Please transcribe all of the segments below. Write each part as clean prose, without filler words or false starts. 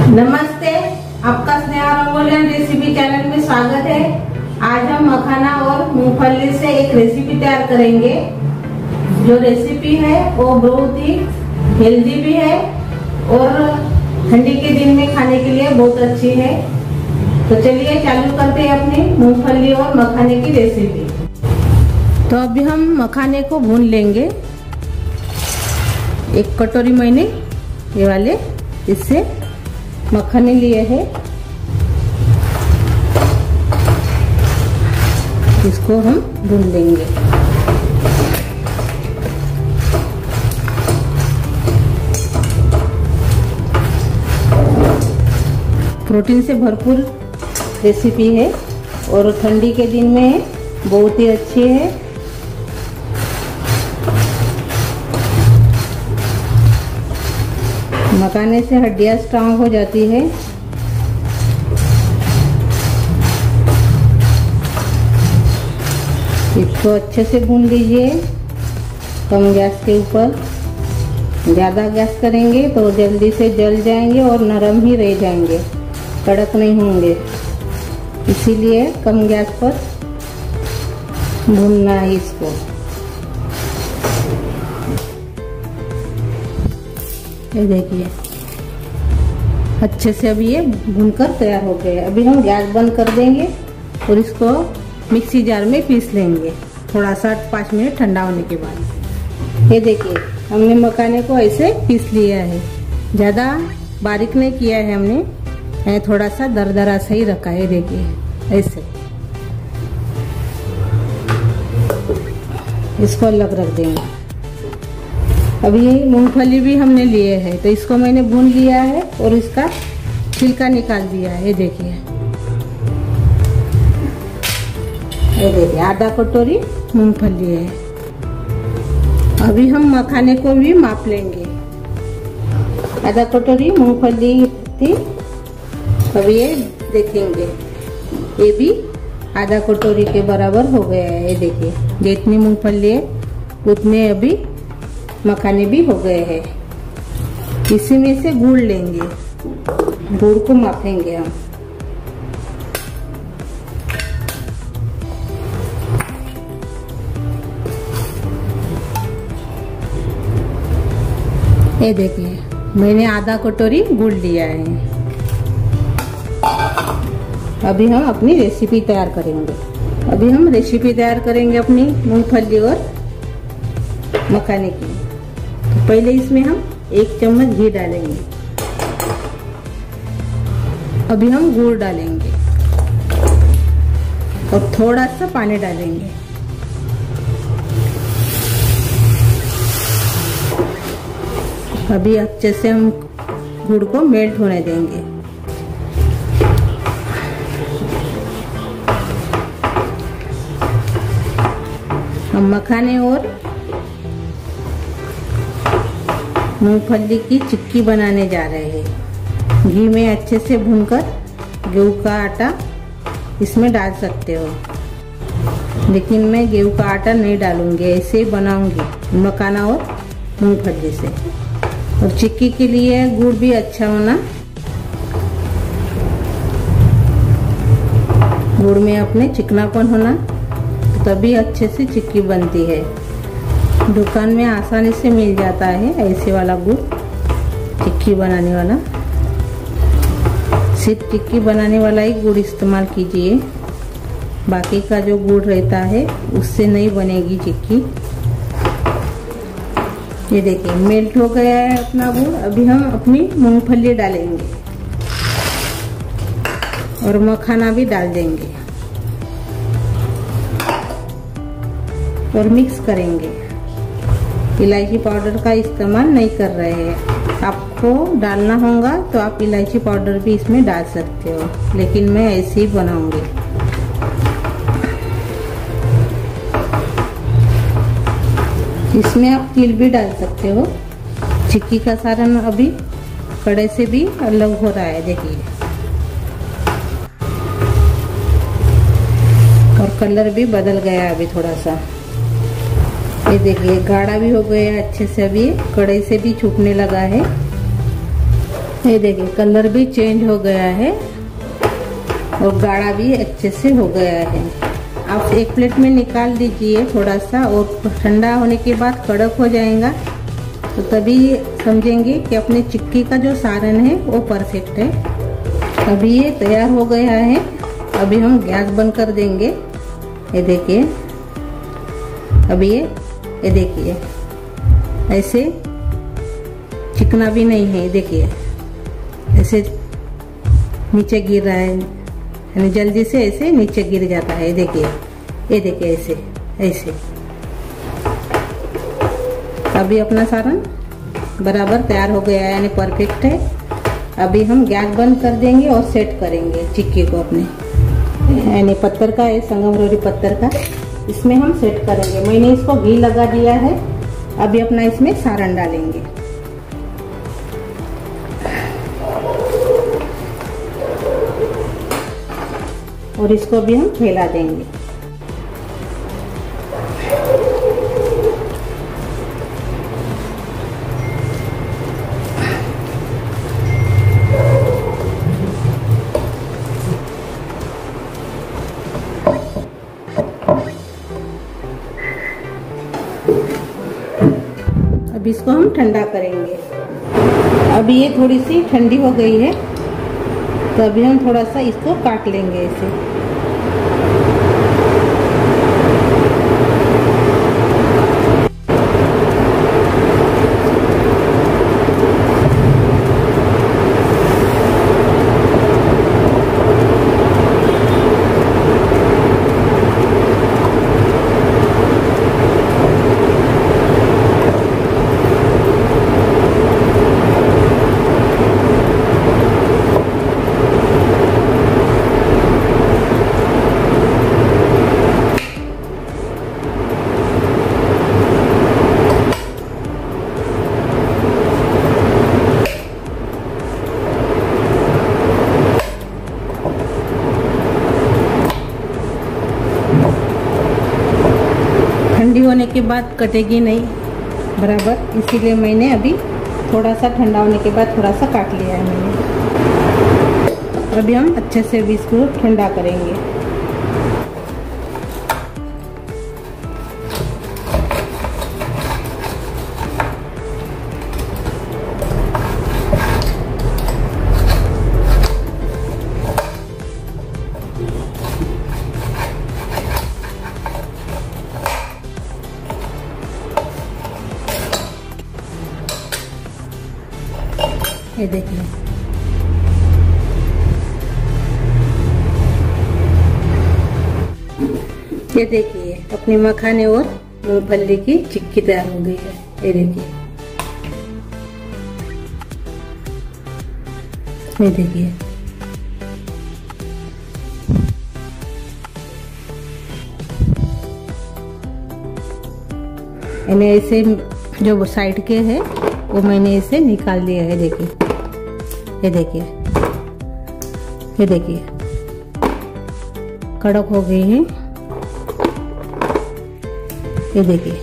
नमस्ते, आपका Sneha रंगोलियन recipe channel में स्वागत है। आज हम मखाना और मूंगफली से एक रेसिपी तैयार करेंगे। जो रेसिपी है वो बहुत ही हेल्दी भी है और ठंडी के दिन में खाने के लिए बहुत अच्छी है। तो चलिए चालू करते हैं अपनी मूंगफली और मखाने की रेसिपी। तो अभी हम मखाने को भून लेंगे। एक कटोरी मैंने ये वाले इससे मखाने लिए हैं, इसको हम भून लेंगे। प्रोटीन से भरपूर रेसिपी है और ठंडी के दिन में बहुत ही अच्छी है। मखाने से हड्डियां स्ट्रांग हो जाती है। इसको अच्छे से भून लीजिए कम गैस के ऊपर। ज़्यादा गैस करेंगे तो जल्दी से जल जाएंगे और नरम ही रह जाएंगे, कड़क नहीं होंगे। इसीलिए कम गैस पर भूनना है इसको। ये देखिए अच्छे से अभी ये भूनकर तैयार हो गए। अभी हम गैस बंद कर देंगे और इसको मिक्सी जार में पीस लेंगे थोड़ा सा 5 मिनट ठंडा होने के बाद। ये देखिए हमने मखाने को ऐसे पीस लिया है, ज़्यादा बारीक नहीं किया है हमने, थोड़ा सा दरदरा सा ही रखा है। देखिए ऐसे इसको अलग रख देंगे। अभी मूंगफली भी हमने लिए है तो इसको मैंने भून लिया है और इसका छिलका निकाल दिया है। ये देखिए आधा कटोरी मूंगफली है। अभी हम मखाने को भी माप लेंगे। आधा कटोरी मूंगफली थी, अभी ये देखेंगे ये भी आधा कटोरी के बराबर हो गया है। ये देखिए जितनी मूंगफली है उतने अभी मखाने भी हो गए हैं। इसी में से गुड़ लेंगे, गुड़ को मापेंगे हम। ये देखिए मैंने आधा कटोरी गुड़ लिया है। अभी हम अपनी रेसिपी तैयार करेंगे। अभी हम रेसिपी तैयार करेंगे अपनी मूंगफली और मखाने की। तो पहले इसमें हम 1 चम्मच घी डालेंगे। अभी हम गुड़ डालेंगे और थोड़ा सा पानी डालेंगे। अभी अच्छे से हम गुड़ को मेल्ट होने देंगे। हम मखाने और मूंगफली की चिक्की बनाने जा रहे हैं। घी में अच्छे से भूनकर गेहूं का आटा इसमें डाल सकते हो, लेकिन मैं गेहूं का आटा नहीं डालूंगी, ऐसे ही बनाऊंगी मखाना और मूंगफली से। और चिक्की के लिए गुड़ भी अच्छा होना, गुड़ में अपने चिकनापन होना, तभी अच्छे से चिक्की बनती है। दुकान में आसानी से मिल जाता है ऐसे वाला गुड़, चिक्की बनाने वाला। सिर्फ चिक्की बनाने वाला ही गुड़ इस्तेमाल कीजिए, बाकी का जो गुड़ रहता है उससे नहीं बनेगी चिक्की। ये देखिए मेल्ट हो गया है अपना गुड़। अभी हम अपनी मूंगफली डालेंगे और मखाना भी डाल देंगे और मिक्स करेंगे। इलायची पाउडर का इस्तेमाल नहीं कर रहे हैं। आपको डालना होगा तो आप इलायची पाउडर भी इसमें डाल सकते हो, लेकिन मैं ऐसे ही बनाऊंगी। इसमें आप तिल भी डाल सकते हो। चिक्की का सारण अभी कड़े से भी अलग हो रहा है, देखिए, और कलर भी बदल गया अभी थोड़ा सा। ये देखिए गाढ़ा भी हो गया अच्छे से, अभी कढ़ाई से भी छूटने लगा है। ये देखिए कलर भी चेंज हो गया है और गाढ़ा भी अच्छे से हो गया है। आप एक प्लेट में निकाल दीजिए थोड़ा सा, और ठंडा होने के बाद कड़क हो जाएगा तो तभी समझेंगे कि अपने चिक्की का जो सारण है वो परफेक्ट है। अभी ये तैयार हो गया है। अभी हम गैस बंद कर देंगे। ये देखिए अभी ये देखिए ऐसे चिकना भी नहीं है। देखिए ऐसे नीचे गिर रहा है, यानी जल्दी से ऐसे नीचे गिर जाता है। देखिए ये देखिए ऐसे ऐसे। अभी अपना सारण बराबर तैयार हो गया है, यानी परफेक्ट है। अभी हम गैस बंद कर देंगे और सेट करेंगे चिक्की को अपने, यानी पत्थर का है, संगमरवरी पत्थर का, इसमें हम सेट करेंगे। मैंने इसको घी लगा दिया है। अभी अपना इसमें सारण डालेंगे। और इसको भी हम फैला देंगे। अब इसको हम ठंडा करेंगे। अभी ये थोड़ी सी ठंडी हो गई है तो अभी हम थोड़ा सा इसको काट लेंगे ऐसे। ठंडी होने के बाद कटेगी नहीं बराबर, इसीलिए मैंने अभी थोड़ा सा ठंडा होने के बाद थोड़ा सा काट लिया है मैंने। अभी हम अच्छे से भी इसको ठंडा करेंगे। ये देखिए ये देखिए अपनी मखाने और मूंगफली की चिक्की तैयार हो गई है। ये देखिए ये देखिए मैंने ऐसे जो साइड के है वो मैंने इसे निकाल लिया है। देखिए ये देखिए ये देखिए कड़क हो गई है। ये देखिए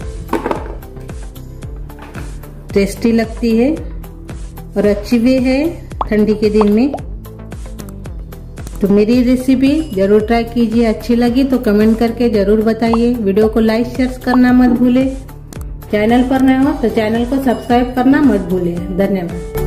टेस्टी लगती है और अच्छी भी है ठंडी के दिन में। तो मेरी रेसिपी जरूर ट्राई कीजिए। अच्छी लगी तो कमेंट करके जरूर बताइए। वीडियो को लाइक शेयर करना मत भूले। चैनल पर नए हो तो चैनल को सब्सक्राइब करना मत भूलिए। धन्यवाद।